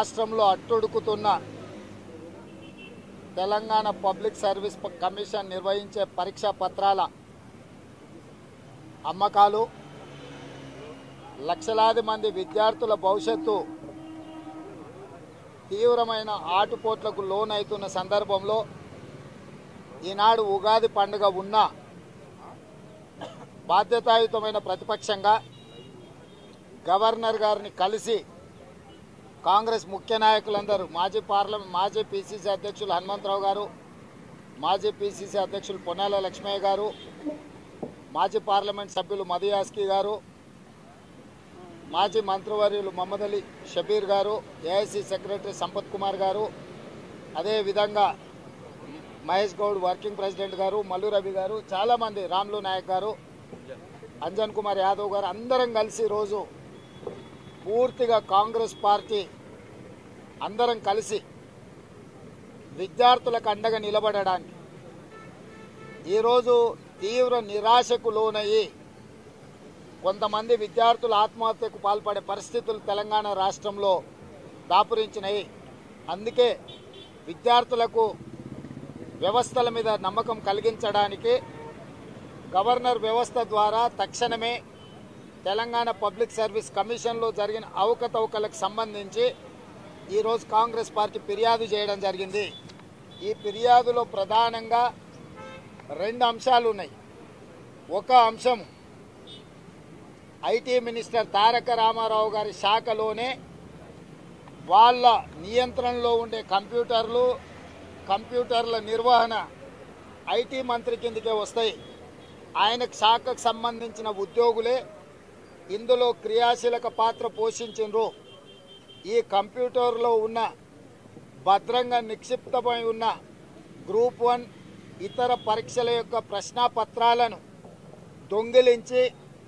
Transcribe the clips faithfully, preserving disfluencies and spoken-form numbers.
రాష్ట్రంలో అట్టుడుకుతున్న Telangana public service commission నిర్వహించే పరీక్షా పత్రాల అమ్మకాలు, లక్షలాది మంది విద్యార్థుల భవిష్యత్తు తీవ్రమైన ఆటుపోట్లకు లోనవుతున్న సందర్భంలో ఈనాడు ఉగాది పండుగ ఉన్న బాధ్యతాయుతమైన ప్రతిపక్షంగా గవర్నర్ గారిని కలిసి కాంగ్రెస్ ముఖ్య నాయకులందరూ మాజీ పార్లమెంట్ మాజీ పిసిసి అధ్యక్షులు హనుమంతరావు గారు, మాజీ పిసిసి అధ్యక్షులు పొన్నాల లక్ష్మయ్య గారు, మాజీ పార్లమెంట్ సభ్యులు మదియాస్కి గారు, మాజీ మంత్రివర్యులు మహమ్మద్ అలీ షబీర్ గారు, ఏఐసి సెక్రటరీ సంపత్ కుమార్ గారు, అదేవిధంగా మహేష్ గౌడ్ వర్కింగ్ ప్రెసిడెంట్ గారు, మల్లు రవి గారు, చాలామంది, రామ్లు నాయక్ గారు, అంజన్ కుమార్ యాదవ్ గారు, అందరం కలిసి రోజు పూర్తిగా కాంగ్రెస్ పార్టీ అందరం కలిసి విద్యార్థులకు అండగా నిలబడడానికి ఈరోజు తీవ్ర నిరాశకు లోనయ్యి కొంతమంది విద్యార్థులు ఆత్మహత్యకు పాల్పడే పరిస్థితులు తెలంగాణ రాష్ట్రంలో దాపురించినాయి. అందుకే విద్యార్థులకు వ్యవస్థల మీద నమ్మకం కలిగించడానికి గవర్నర్ వ్యవస్థ ద్వారా తక్షణమే తెలంగాణ పబ్లిక్ సర్వీస్ కమిషన్లో జరిగిన అవకతవకలకు సంబంధించి ఈరోజు కాంగ్రెస్ పార్టీ ఫిర్యాదు చేయడం జరిగింది. ఈ ఫిర్యాదులో ప్రధానంగా రెండు అంశాలు ఉన్నాయి. ఒక అంశం ఐటీ మినిస్టర్ తారక రామారావు గారి శాఖలోనే వాళ్ళ నియంత్రణలో ఉండే కంప్యూటర్లు కంప్యూటర్ల నిర్వహణ ఐటీ మంత్రి కిందకే వస్తాయి. ఆయన శాఖకు సంబంధించిన ఉద్యోగులే ఇందులో క్రియాశీలక పాత్ర పోషించారు. ఈ కంప్యూటర్లో ఉన్న భద్రంగా నిక్షిప్తమై ఉన్న గ్రూప్ వన్ ఇతర పరీక్షల యొక్క ప్రశ్నాపత్రాలను దొంగిలించి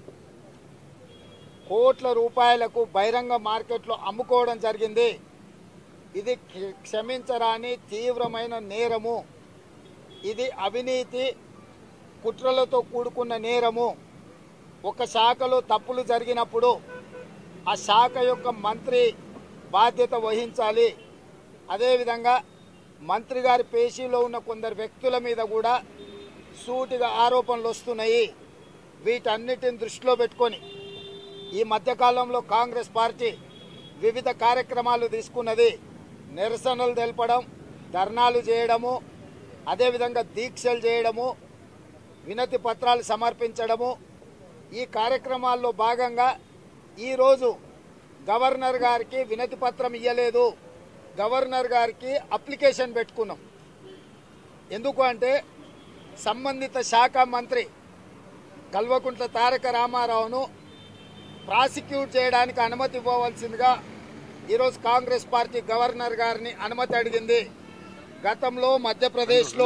కోట్ల రూపాయలకు బహిరంగ మార్కెట్లో అమ్ముకోవడం జరిగింది. ఇది క్షమించరాని తీవ్రమైన నేరము. ఇది అవినీతి కుట్రలతో కూడుకున్న నేరము. ఒక శాఖలో తప్పులు జరిగినప్పుడు ఆ శాఖ యొక్క మంత్రి బాధ్యత వహించాలి. అదేవిధంగా మంత్రి గారి పేషీలో ఉన్న కొందరు వ్యక్తుల మీద కూడా సూటిగా ఆరోపణలు వస్తున్నాయి. వీటన్నిటిని దృష్టిలో పెట్టుకొని ఈ మధ్యకాలంలో కాంగ్రెస్ పార్టీ వివిధ కార్యక్రమాలు తీసుకున్నది. నిరసనలు తెలపడం, ధర్నాలు చేయడము, అదేవిధంగా దీక్షలు చేయడము, వినతి పత్రాలు సమర్పించడము. ఈ కార్యక్రమాల్లో భాగంగా ఈరోజు గవర్నర్ గారికి వినతి పత్రం ఇవ్వలేదు, గవర్నర్ గారికి అప్లికేషన్ పెట్టుకున్నాం. ఎందుకు అంటే సంబంధిత శాఖ మంత్రి కల్వకుంట్ల తారక రామారావును ప్రాసిక్యూట్ చేయడానికి అనుమతి ఇవ్వవలసిందిగా ఈరోజు కాంగ్రెస్ పార్టీ గవర్నర్ గారిని అనుమతి అడిగింది. గతంలో మధ్యప్రదేశ్లో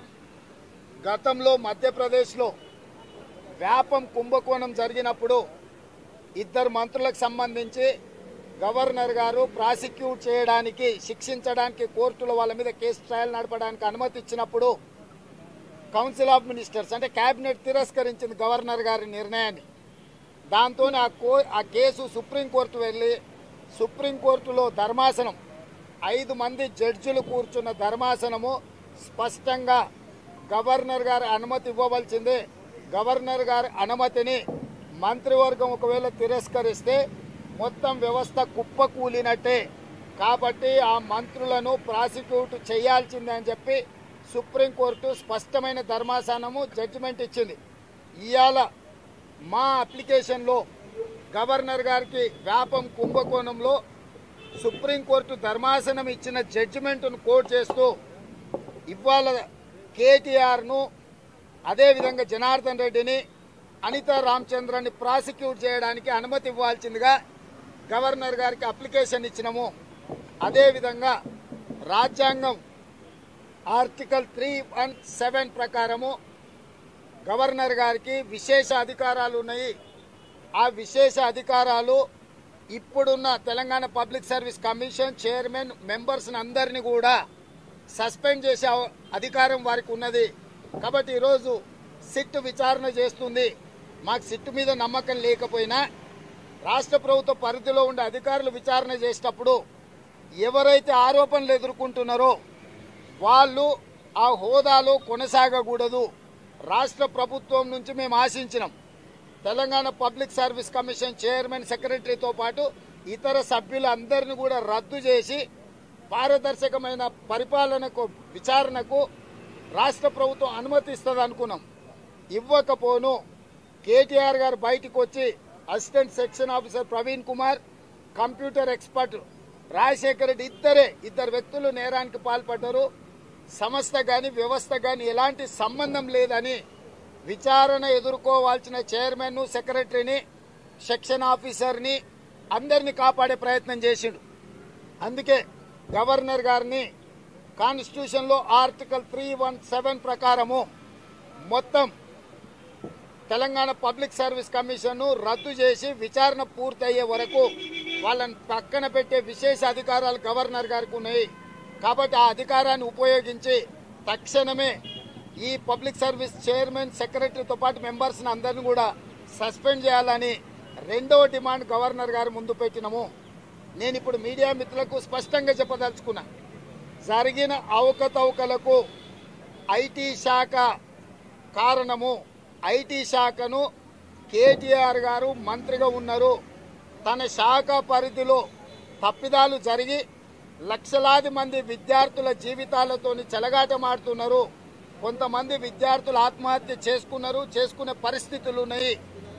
గతంలో మధ్యప్రదేశ్లో వ్యాపం కుంభకోణం జరిగినప్పుడు ఇద్దరు మంత్రులకు సంబంధించి గవర్నర్ గారు ప్రాసిక్యూట్ చేయడానికి, శిక్షించడానికి కోర్టులో వాళ్ళ మీద కేసు ట్రయల్ నడపడానికి అనుమతి ఇచ్చినప్పుడు కౌన్సిల్ ఆఫ్ మినిస్టర్స్ అంటే కేబినెట్ తిరస్కరించింది గవర్నర్ గారి నిర్ణయాన్ని. దాంతో ఆ కో ఆ కేసు సుప్రీంకోర్టు వెళ్ళి సుప్రీంకోర్టులో ధర్మాసనం ఐదు మంది జడ్జిలు కూర్చున్న ధర్మాసనము స్పష్టంగా గవర్నర్ గారి అనుమతి ఇవ్వవలసిందే, గవర్నర్ గారి అనుమతిని మంత్రివర్గం ఒకవేళ తిరస్కరిస్తే మొత్తం వ్యవస్థ కుప్పకూలినట్టే, కాబట్టి ఆ మంత్రులను ప్రాసిక్యూట్ చేయాల్సిందే అని చెప్పి సుప్రీంకోర్టు స్పష్టమైన ధర్మాసనము జడ్జిమెంట్ ఇచ్చింది. ఇవాళ మా అప్లికేషన్లో గవర్నర్ గారికి వ్యాపం కుంభకోణంలో సుప్రీంకోర్టు ధర్మాసనం ఇచ్చిన జడ్జిమెంట్ను కోట్ చేస్తూ ఇవాళ కేటీఆర్ను అదేవిధంగా జనార్దన్ రెడ్డిని, అనితా రామచంద్రన్ని ప్రాసిక్యూట్ చేయడానికి అనుమతి ఇవ్వాల్సిందిగా గవర్నర్ గారికి అప్లికేషన్ ఇచ్చినాము. అదేవిధంగా రాజ్యాంగం ఆర్టికల్ త్రీ వన్ సెవెన్ ప్రకారము గవర్నర్ గారికి విశేష అధికారాలు ఉన్నాయి. ఆ విశేష అధికారాలు ఇప్పుడున్న Telangana public service commission chairman members అందరినీ కూడా సస్పెండ్ చేసే అధికారం వారికి ఉన్నది. కాబట్టి ఈరోజు సిట్ విచారణ చేస్తుంది. మాకు సిట్ మీద నమ్మకం లేకపోయినా రాష్ట్ర ప్రభుత్వ పరిధిలో ఉండే అధికారులు విచారణ చేసేటప్పుడు ఎవరైతే ఆరోపణలు ఎదుర్కొంటున్నారో వాళ్ళు ఆ హోదాలో కొనసాగకూడదు. రాష్ట్ర ప్రభుత్వం నుంచి మేము ఆశించినాం. Telangana public service commission chairman, సెక్రటరీతో పాటు ఇతర సభ్యులందరినీ కూడా రద్దు చేసి పారదర్శకమైన పరిపాలనకు, విచారణకు రాష్ట్ర ప్రభుత్వం అనుమతిస్తుంది అనుకున్నాం. ఇవ్వకపోను కేటీఆర్ గారు బయటకు వచ్చి assistant section officer Praveen Kumar, computer expert Rajasekhara Reddy ఇద్దరే ఇద్దరు వ్యక్తులు నేరానికి పాల్పడ్డారు. సంస్థ గాని వ్యవస్థ గాని ఎలాంటి సంబంధం లేదని విచారణ ఎదుర్కోవాల్సిన చైర్మన్, సెక్రటరీని, సెక్షన్ ఆఫీసర్ని అందరినీ కాపాడే ప్రయత్నం చేసిండు. అందుకే గవర్నర్ గారిని కాన్స్టిట్యూషన్లో ఆర్టికల్ త్రీ వన్ సెవెన్ ప్రకారము మొత్తం తెలంగాణ పబ్లిక్ సర్వీస్ కమిషన్ రద్దు చేసి విచారణ పూర్తయ్యే వరకు వాళ్ళని పక్కన పెట్టే విశేష అధికారాలు గవర్నర్ గారికి ఉన్నాయి. కాబట్టి ఆ అధికారాన్ని ఉపయోగించి తక్షణమే ఈ పబ్లిక్ సర్వీస్ చైర్మన్, సెక్రటరీతో పాటు మెంబర్స్ని అందరినీ కూడా సస్పెండ్ చేయాలని రెండవ డిమాండ్ గవర్నర్ గారు ముందు పెట్టినాము. నేను ఇప్పుడు మీడియా మిత్రులకు స్పష్టంగా చెప్పదలుచుకున్నా, జరిగిన అవకతవకలకు ఐటీ శాఖ కారణము. ఐటీ శాఖను కేటీఆర్ గారు మంత్రిగా ఉన్నారు. తన శాఖ పరిధిలో తప్పిదాలు జరిగి లక్షలాది మంది విద్యార్థుల జీవితాలతోని చెలగాటమాడుతున్నారు. కొంతమంది విద్యార్థులు ఆత్మహత్య చేసుకున్నారు, చేసుకునే పరిస్థితులు ఉన్నాయి.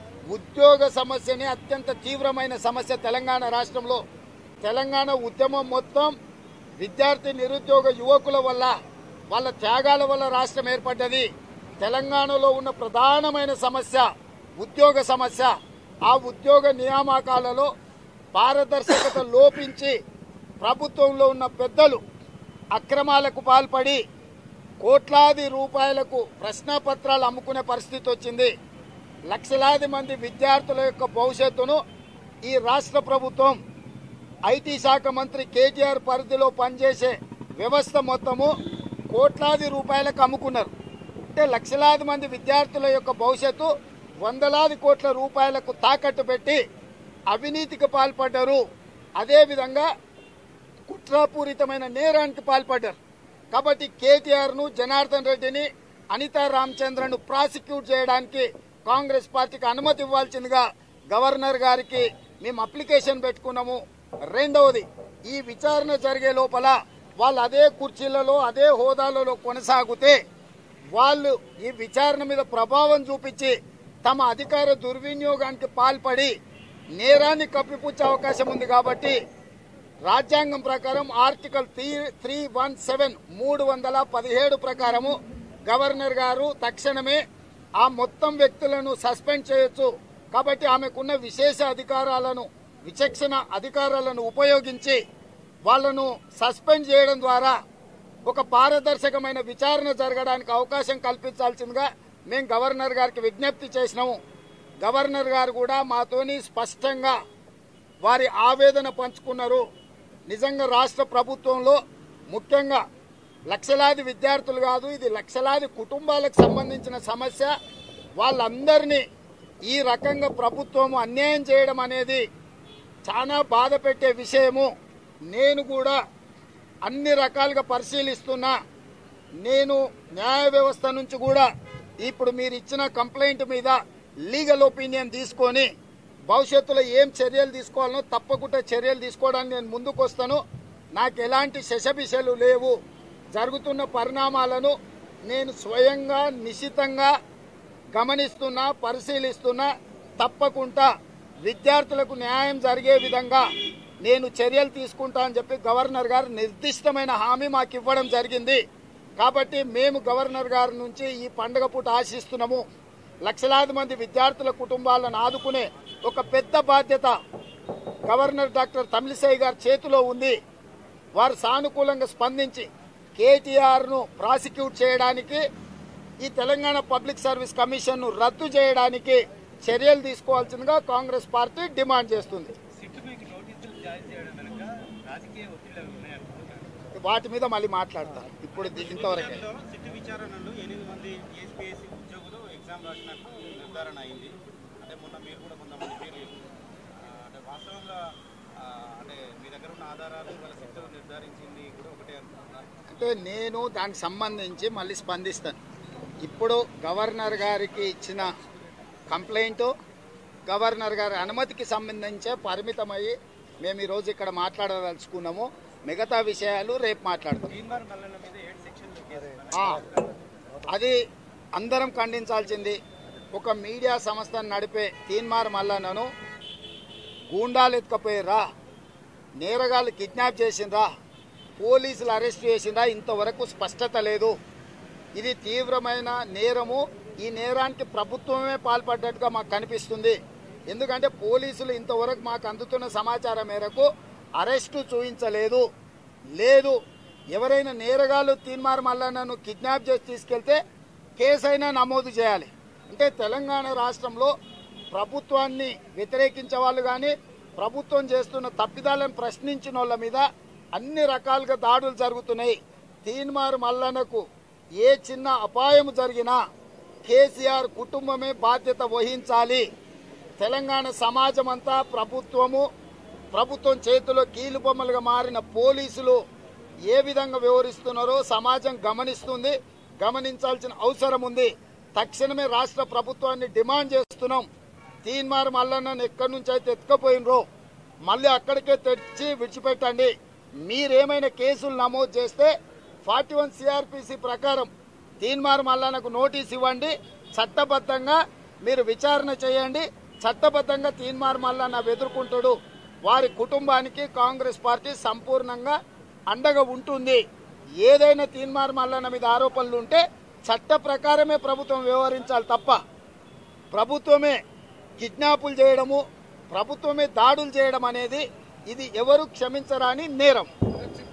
ఉద్యోగ సమస్యని అత్యంత తీవ్రమైన సమస్య తెలంగాణ రాష్ట్రంలో. తెలంగాణ ఉద్యమం మొత్తం విద్యార్థి నిరుద్యోగ యువకుల వల్ల, వాళ్ళ త్యాగాల వల్ల రాష్ట్రం ఏర్పడ్డది. తెలంగాణలో ఉన్న ప్రధానమైన సమస్య ఉద్యోగ సమస్య. ఆ ఉద్యోగ నియామకాలలో పారదర్శకత లోపించి ప్రభుత్వంలో ఉన్న పెద్దలు అక్రమాలకు పాల్పడి కోట్లాది రూపాయలకు ప్రశ్నాపత్రాలు అమ్ముకునే పరిస్థితి వచ్చింది. లక్షలాది మంది విద్యార్థుల యొక్క భవిష్యత్తును ఈ రాష్ట్ర ప్రభుత్వం ఐటీ శాఖ మంత్రి కేటీఆర్ పరిధిలో పనిచేసే వ్యవస్థ మొత్తము కోట్లాది రూపాయలకు అమ్ముకున్నారు. అంటే లక్షలాది మంది విద్యార్థుల యొక్క భవిష్యత్తు వందలాది కోట్ల రూపాయలకు తాకట్టు పెట్టి అవినీతికి పాల్పడ్డారు. అదేవిధంగా కుట్రపూరితమైన నేరానికి పాల్పడ్డారు. కాబట్టి కేటీఆర్ను, జనార్దన్ రెడ్డిని, అనితా రామచంద్రను ప్రాసిక్యూట్ చేయడానికి కాంగ్రెస్ పార్టీకి అనుమతి ఇవ్వాల్సిందిగా గవర్నర్ గారికి మేము అప్లికేషన్ పెట్టుకున్నాము. రెండవది, ఈ విచారణ జరిగే లోపల వాళ్ళు అదే కుర్చీలలో, అదే హోదాలలో కొనసాగితే వాళ్ళు ఈ విచారణ మీద ప్రభావం చూపించి తమ అధికార దుర్వినియోగానికి పాల్పడి నేరాన్ని కప్పిపుచ్చే అవకాశం ఉంది. కాబట్టి రాజ్యాంగం ప్రకారం article three three one seven మూడు వందల పదిహేడు ప్రకారము గవర్నర్ గారు తక్షణమే ఆ మొత్తం వ్యక్తులను సస్పెండ్ చేయొచ్చు. కాబట్టి ఆమెకున్న విశేష అధికారాలను, విచక్షణ అధికారాలను ఉపయోగించి వాళ్లను సస్పెండ్ చేయడం ద్వారా ఒక పారదర్శకమైన విచారణ జరగడానికి అవకాశం కల్పించాల్సిందిగా మేము గవర్నర్ గారికి విజ్ఞప్తి చేసినాము. గవర్నర్ గారు కూడా మాతోని స్పష్టంగా వారి ఆవేదన పంచుకున్నారు. నిజంగా రాష్ట్ర ప్రభుత్వంలో ముఖ్యంగా లక్షలాది విద్యార్థులు కాదు, ఇది లక్షలాది కుటుంబాలకు సంబంధించిన సమస్య. వాళ్ళందరినీ ఈ రకంగా ప్రభుత్వం అన్యాయం చేయడం అనేది చాలా బాధ పెట్టే విషయము. నేను కూడా అన్ని రకాలుగా పరిశీలిస్తున్నా. నేను న్యాయ వ్యవస్థ నుంచి కూడా ఇప్పుడు మీరు ఇచ్చిన కంప్లైంట్ మీద లీగల్ ఒపీనియన్ తీసుకొని భవిష్యత్తులో ఏం చర్యలు తీసుకోవాలనో తప్పకుండా చర్యలు తీసుకోవడానికి నేను ముందుకు వస్తాను. నాకు ఎలాంటి శశబిషలు లేవు. జరుగుతున్న పరిణామాలను నేను స్వయంగా నిశితంగా గమనిస్తున్నా, పరిశీలిస్తున్నా. తప్పకుండా విద్యార్థులకు న్యాయం జరిగే విధంగా నేను చర్యలు తీసుకుంటా అని చెప్పి గవర్నర్ గారు నిర్దిష్టమైన హామీ మాకు ఇవ్వడం జరిగింది. కాబట్టి మేము గవర్నర్ గారి నుంచి ఈ పండుగ పూట ఆశిస్తున్నాము. లక్షలాది మంది విద్యార్థుల కుటుంబాలను ఆదుకునే ఒక పెద్ద బాధ్యత గవర్నర్ డాక్టర్ తమిళిసై గారి చేతిలో ఉంది. వారు సానుకూలంగా స్పందించి కేటీఆర్ను ప్రాసిక్యూట్ చేయడానికి, ఈ తెలంగాణ పబ్లిక్ సర్వీస్ కమిషన్ను రద్దు చేయడానికి చర్యలు తీసుకోవాల్సిందిగా కాంగ్రెస్ పార్టీ డిమాండ్ చేస్తుంది. వాటి మీద మళ్ళీ మాట్లాడతారు. ఇప్పుడు ఇంతవరకే ఎగ్జామ్ రాసినట్టు నిర్ధారణ అయింది. అంటే మొన్న మీరు కూడా కొంతమంది పేర్లు అంటే వాస్తవంగా అంటే మీ దగ్గర ఉన్న ఆధారాలు వాళ్ళ శక్తులు నిర్ధారించింది కూడా ఒకటే అనుకుంటున్నారు. అంటే నేను దానికి సంబంధించి మళ్ళీ స్పందిస్తాను. ఇప్పుడు గవర్నర్ గారికి ఇచ్చిన కంప్లైంట్ గవర్నర్ గారి అనుమతికి సంబంధించే పరిమితమయ్యి మేము ఈరోజు ఇక్కడ మాట్లాడదలుచుకున్నాము. మిగతా విషయాలు రేపు మాట్లాడతాం. తీన్మార్ మల్లన్న మీద ఏడు సెక్షన్లు కేసు. ఆ, అది అందరం ఖండించాల్సింది. ఒక మీడియా సంస్థను నడిపే తీన్మార్ మల్లన్నను గూండాలు ఎత్తుకపోయారా, నేరగాళ్ళు కిడ్నాప్ చేసిండ్రా, పోలీసులు అరెస్ట్ చేసిండ్రా, ఇంతవరకు స్పష్టత లేదు. ఇది తీవ్రమైన నేరము. ఈ నేరానికి ప్రభుత్వమే పాల్పడ్డట్టుగా మాకు కనిపిస్తుంది. ఎందుకంటే పోలీసులు ఇంతవరకు మాకు అందుతున్న సమాచారం మేరకు అరెస్టు చూపించలేదు. లేదు, ఎవరైనా నేరగాళ్ళు తీన్మార్ మల్లన్నను కిడ్నాప్ చేసి తీసుకెళ్తే కేసైనా నమోదు చేయాలి. అంటే తెలంగాణ రాష్ట్రంలో ప్రభుత్వాన్ని వ్యతిరేకించే వాళ్ళు కానీ ప్రభుత్వం చేస్తున్న తప్పిదాలను ప్రశ్నించిన వాళ్ళ మీద అన్ని రకాలుగా దాడులు జరుగుతున్నాయి. తీన్మార్ మల్లన్నకు ఏ చిన్న అపాయం జరిగినా కేసీఆర్ కుటుంబమే బాధ్యత వహించాలి. తెలంగాణ సమాజం అంతా ప్రభుత్వము, ప్రభుత్వం చేతిలో కీలుబొమ్మలుగా మారిన పోలీసులు ఏ విధంగా వ్యవహరిస్తున్నారో సమాజం గమనిస్తుంది. గమనించాల్సిన అవసరం ఉంది. తక్షణమే రాష్ట్ర ప్రభుత్వాన్ని డిమాండ్ చేస్తున్నాం. తీన్మార్ మల్లన్నను ఎక్కడి నుంచి అయితే ఎత్తుకపోయినరో మళ్ళీ అక్కడికే తెచ్చి విడిచిపెట్టండి. మీరేమైనా కేసులు నమోదు చేస్తే ఫార్టీ వన్ సిఆర్పిసి ప్రకారం తీన్మార్ మల్లన్నకు నోటీస్ ఇవ్వండి. చట్టబద్ధంగా మీరు విచారణ చేయండి. చట్టబద్ధంగా తీన్మార్ మల్లన్న ఎదుర్కొంటాడు. వారి కుటుంబానికి కాంగ్రెస్ పార్టీ సంపూర్ణంగా అండగా ఉంటుంది. ఏదైనా తీన్మార్ మల్లన్న మీద ఆరోపణలు ఉంటే చట్ట ప్రకారమే ప్రభుత్వం వ్యవహరించాలి తప్ప ప్రభుత్వమే కిడ్నాపులు చేయడము, ప్రభుత్వమే దాడులు చేయడం అనేది ఇది ఎవరు క్షమించరాని నేరం.